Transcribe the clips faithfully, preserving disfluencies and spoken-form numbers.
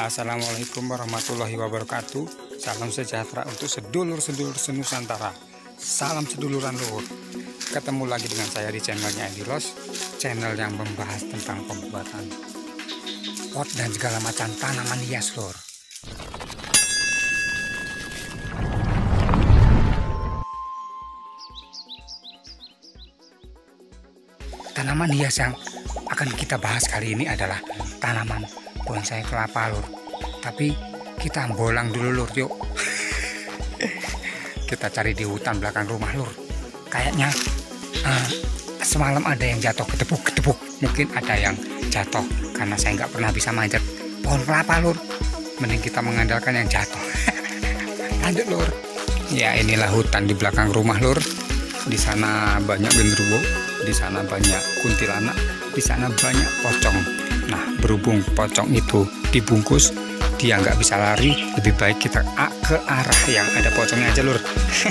Assalamualaikum warahmatullahi wabarakatuh. Salam sejahtera untuk sedulur-sedulur senusantara. Salam seduluran lur. Ketemu lagi dengan saya di channelnya Edi Ros, channel yang membahas tentang pembuatan pot dan segala macam tanaman hias lur. Tanaman hias yang akan kita bahas kali ini adalah tanaman bonsai kelapa lur. Tapi kita bolang dulu lur, yuk. Kita cari di hutan belakang rumah lur. Kayaknya uh, semalam ada yang jatuh ketepuk-ketepuk. Mungkin ada yang jatuh karena saya nggak pernah bisa manjat pohon kelapa lur. Mending kita mengandalkan yang jatuh. Lanjut lur. Ya, inilah hutan di belakang rumah lur. Di sana banyak genderuwo, di sana banyak kuntilanak, di sana banyak pocong. Nah, berhubung pocong itu dibungkus, dia nggak bisa lari, lebih baik kita ke arah yang ada pocongnya aja lur.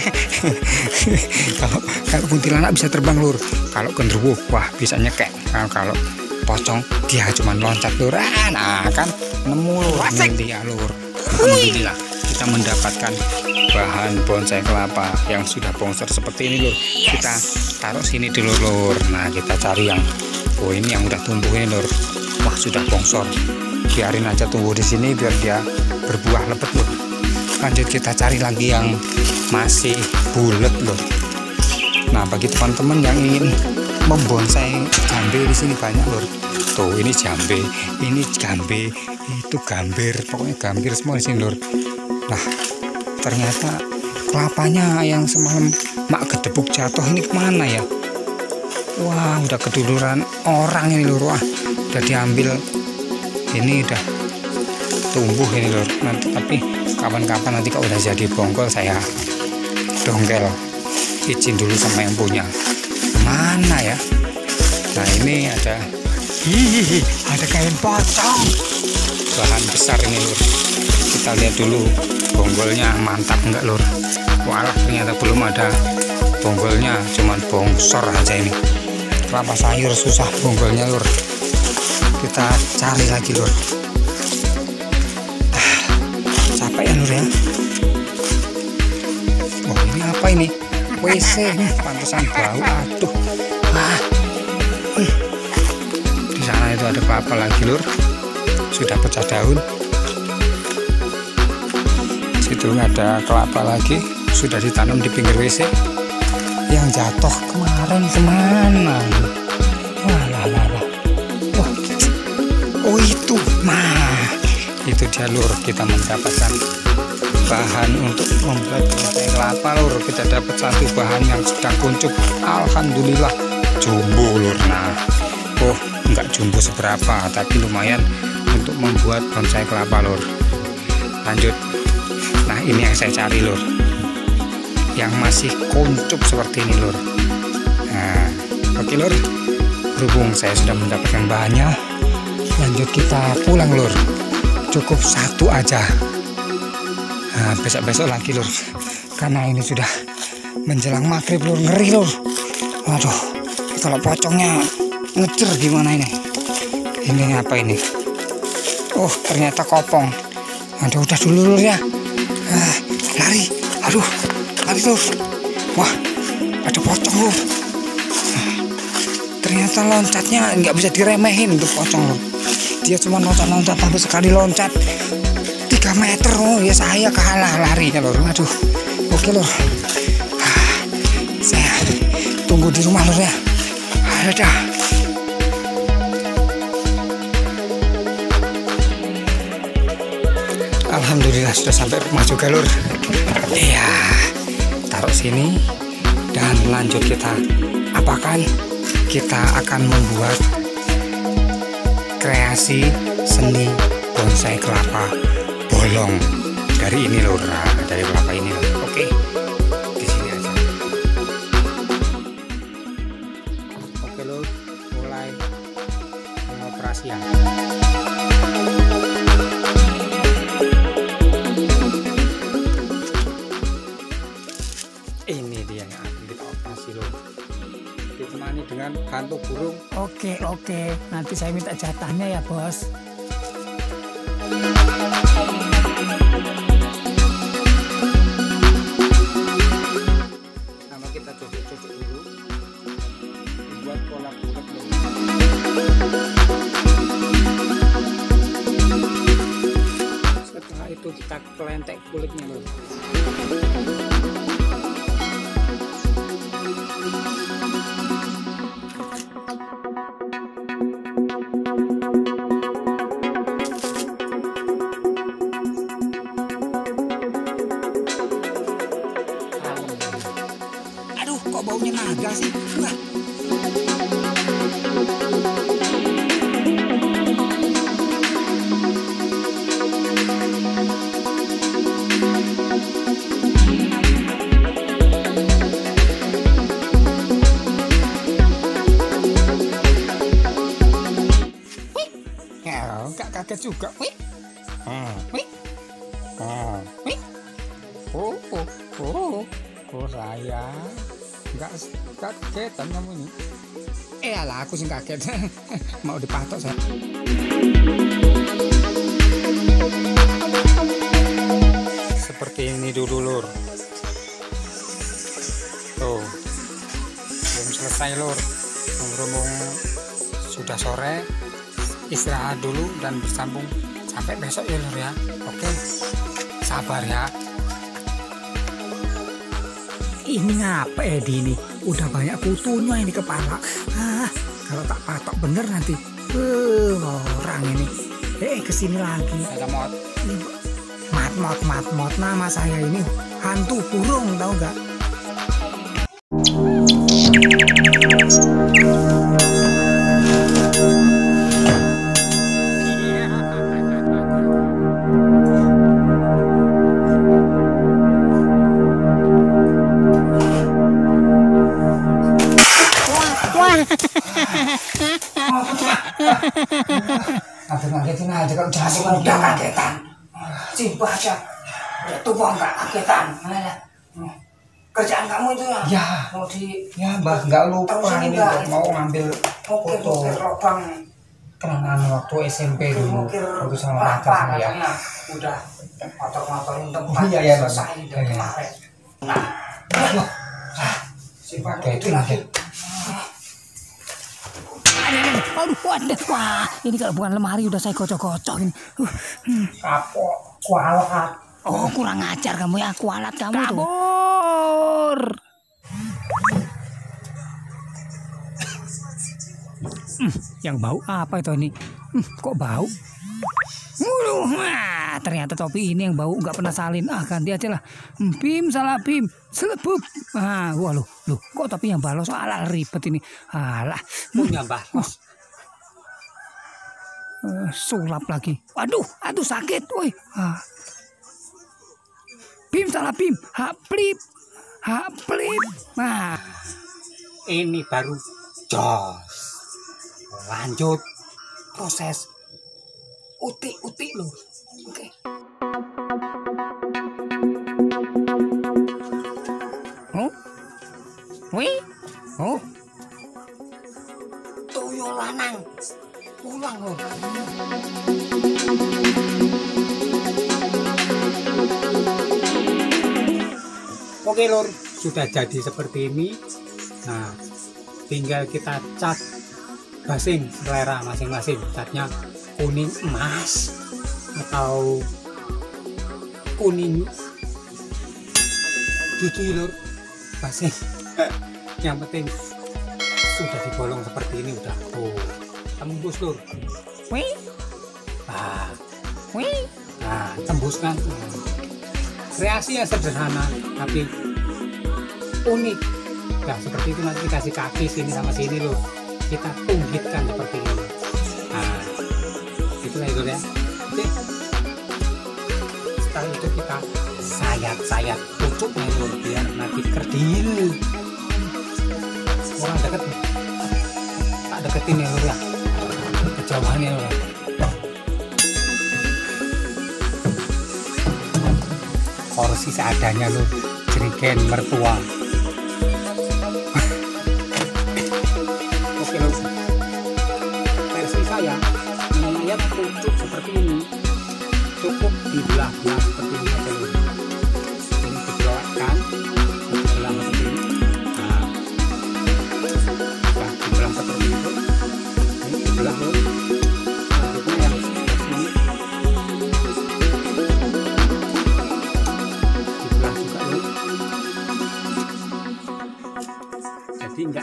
Kalau kalau kuntilanak bisa terbang lur, kalau genderuwo wah bisa nyekek. Nah, kalau pocong dia cuma loncat lur. Nah kan nemu lur, dia lur. Alhamdulillah kita mendapatkan bahan bonsai kelapa yang sudah bongsor seperti ini lur. Kita taruh sini dulu lur. Nah, kita cari yang oh ini yang udah tumbuh ini lur. Wah, sudah bongsor. Biarin aja tumbuh di sini biar dia berbuah lebat lur. Lanjut kita cari lagi yang masih bulat lur. Nah, bagi teman-teman yang ingin membonsai jambe di sini banyak lur. Tuh, ini jambe, ini jambe, itu gambir, pokoknya gambir semua di sini lur. Nah, ternyata kelapanya yang semalam mak gedebuk jatuh ini kemana ya? Wah, udah keduluran orang ini lur. Wah, udah diambil, ini udah tumbuh ini lur. Nanti tapi kapan-kapan nanti kalau udah jadi bonggol saya dongkel, izin dulu sama yang punya. Mana ya? Nah, ini ada hihihi, ada kain pocong bahan besar ini lur. Kita lihat dulu bonggolnya mantap enggak lur. Walah, ternyata belum ada bonggolnya, cuman bongsor aja ini. Kelapa sayur susah bonggolnya lur. Kita cari lagi lur. Ah, capek ya lur ya. Oh, ini apa ini? W C nih, pantesan bau. Aduh. Ah. Hmm. Di sana itu ada kelapa lagi lur. Sudah pecah daun. Situ ada kelapa lagi, sudah ditanam di pinggir W C. Yang jatuh kemarin kemana? Wah, lah, lah, lah. Oh, oh itu, nah itu dia lur. Kita mendapatkan bahan untuk membuat bonsai kelapa lur. Kita dapat satu bahan yang sedang kuncup. Alhamdulillah jumbo lur. Nah, oh nggak jumbo seberapa, tapi lumayan untuk membuat bonsai kelapa lur. Lanjut. Nah, ini yang saya cari lur, yang masih kuncup seperti ini lur. Nah, oke lur, berhubung saya sudah mendapatkan bahannya, lanjut kita pulang lur. Cukup satu aja. Nah, besok-besok lagi lur, karena ini sudah menjelang maghrib lur. Ngeri lur. Waduh, kalau pocongnya ngecer gimana ini? Ini apa ini? Oh, ternyata kopong. Aduh, udah dulu lur ya. Ah, lari, aduh, lari lur. Wah, ada pocong lur. Ah, ternyata loncatnya nggak bisa diremehin untuk pocong lur. Dia cuma loncat-loncat, tapi sekali loncat tiga meter. Oh ya, saya kalah larinya lur. Aduh, oke lur. Ah, saya tunggu di rumah lur ya. Ada dah. Alhamdulillah sudah sampai rumah juga lur. Iya, taruh sini dan lanjut kita apakan? Kita akan membuat kreasi seni bonsai kelapa bolong dari ini lur. Nah, dari kelapa ini lur. Oke, di sini aja. Oke lur, mulai pengoperasian. Ini dia yang akan kita operasi loh. Ditemani dengan hantu burung. Oke oke, nanti saya minta jatahnya ya bos. buat pola bulat lur. Setelah itu kita kelentek kulitnya lur. Aduh, kok baunya naga sih? Wah. Enggak kaget juga. Wih. Hmm. Wih. Hmm. Wih. Oh, oh, oh. Oh, sayang. Enggak enggak kagetan kamu ini. Eh, alah aku sih kaget. Mau dipatok saya. Seperti ini dulu lur. Tuh. Belum selesai lur. Ngomong sudah sore. Istirahat dulu dan bersambung sampai besok ya lur ya. Oke, sabar ya. Ini ngapa Edi ini? Udah banyak kutunya ini kepala. Ah, kalau tak patok bener nanti. Uh, orang ini. Eh, kesini lagi. Ada mot. Mat mot mat mot. Nama saya ini hantu burung, tahu gak? Ngagetin aja kalau jatuh kan udah kagetan. Simpel aja. Itu kok nggak kagetan. Kerjaan kamu itu ya? Ya. Mau di. Ya mbak nggak lupa ini mau ngambil foto lubang kenangan waktu S M P dulu. Waktu sama pacar saya. Udah motor-motorin tempat selesai dari kemarin. Nah, simpel itu lagi. Aduh, waduh, wah, ini kalau bukan lemari udah saya kocok-kocok ini. Uh, hmm. Kapok, kualat. Oh, kurang ajar kamu ya, kualat kamu tuh. Kabur. Hmm, yang bau apa itu ini? Hmm, kok bau? Waduh, wah, ternyata topi ini yang bau nggak pernah salin. Ah, ganti aja lah. Hmm, Bim, salah Bim. Selebuk. Ah, wah loh, loh, kok topi yang balos? Alah, ribet ini. Alah, punya balos. Uh, sulap lagi. Waduh, aduh sakit. Woi. Ah. Bim, salah Bim. Haplip. Haplip. Nah, ini baru jos. Lanjut proses utik-utik loh. Oke. Okay. Oh. Wih. Oh. Toyo lanang. Pulang loh. Oke lur, sudah jadi seperti ini. Nah, tinggal kita cat basing selera masing-masing. Catnya kuning emas atau kuning gigi lur, basing. Yang penting sudah dibolong seperti ini udah tuh. Tembus lur. Wih. Nah. Wih. Nah, tembus kan. Kreasi yang sederhana tapi unik. Nah, seperti itu nanti kasih kaki sini sama sini lur. Kita tunggitkan seperti ini. Nah, itulah itu ya. Oke. Setelah itu kita sayat-sayat pucuknya lur biar nanti kerdil. Orang deket. Tak deketin ya lur ya. Kejauhannya lur. Porsi seadanya lur. Jerigen mertua. Oke lur. Versi saya menyayat pucuk seperti ini cukup dibelah-belah seperti ini aja lur. Ini dibelahkan, dibelah seperti ini. Nah, nah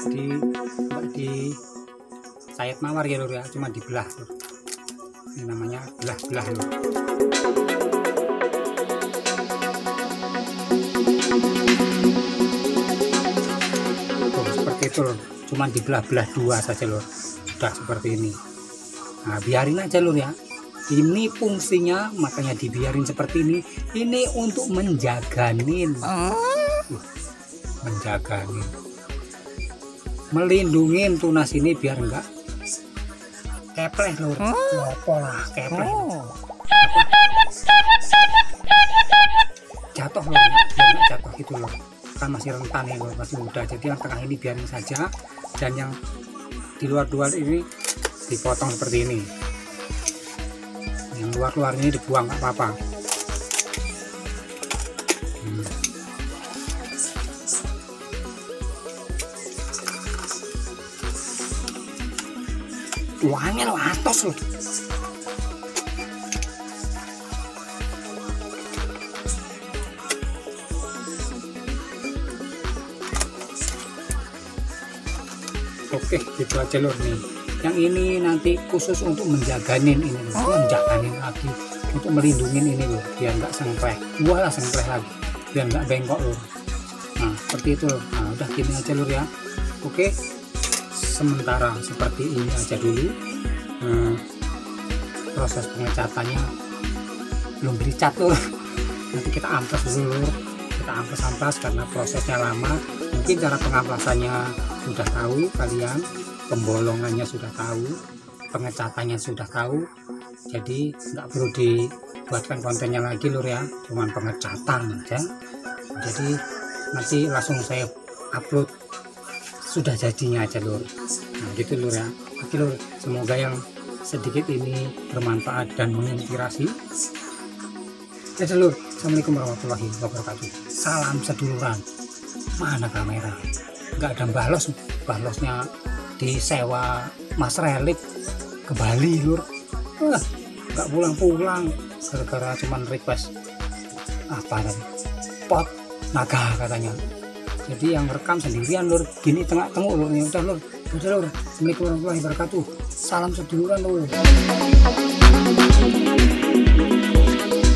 nggak di nggak di sayat mawar ya lur ya, cuma dibelah lur. Ini namanya belah-belah lur. Tuh, seperti itu lur, cuma dibelah-belah dua saja lur, udah seperti ini. Nah biarin aja lur ya, ini fungsinya makanya dibiarin seperti ini. Ini untuk menjaganin, uh, menjaganin, melindungin tunas ini biar enggak kepleh lur. Oh. Pola kepleh. Oh. Jatuh lur, biar enggak jatuh gitu lur. Kan masih rentan ya lur, masih muda. Jadi yang tengah ini biarin saja, dan yang di luar-luar ini dipotong seperti ini. Yang luar-luar ini dibuang nggak apa-apa. Hmm. Uangnya lo atos loh. Oke, gitu aja lur nih. Yang ini nanti khusus untuk menjaganin ini lur, oh. menjaganin lagi, untuk melindungin ini lur, biar nggak sengkleh. Walah sengkleh lagi, biar nggak bengkok lur. Nah seperti itu lur. Nah udah gini aja lur ya. Oke, sementara seperti ini aja dulu. Nah, proses pengecatannya belum dicat lur. Nanti kita amplas dulu lur. Kita amplas-amplas karena prosesnya lama. Mungkin cara pengamplasannya sudah tahu kalian, pembolongannya sudah tahu, pengecatannya sudah tahu, jadi nggak perlu dibuatkan kontennya lagi lur ya, cuman pengecatan aja. Jadi nanti langsung saya upload sudah jadinya aja lur. Nah gitu lur ya. Oke lur, semoga yang sedikit ini bermanfaat dan menginspirasi. Jadi lur, assalamualaikum warahmatullahi wabarakatuh. Salam seduluran. Mana kamera? Nggak ada balos, balosnya disewa Mas Relip ke Bali lur. Wah, nggak pulang-pulang gara-gara cuman request apa tadi, pot naga katanya. Jadi yang rekam sendirian lur, gini tengah-tengah lur. Ya udah lur, udah lur. Assalamualaikum warahmatullahi wabarakatuh. Salam seduluran lur.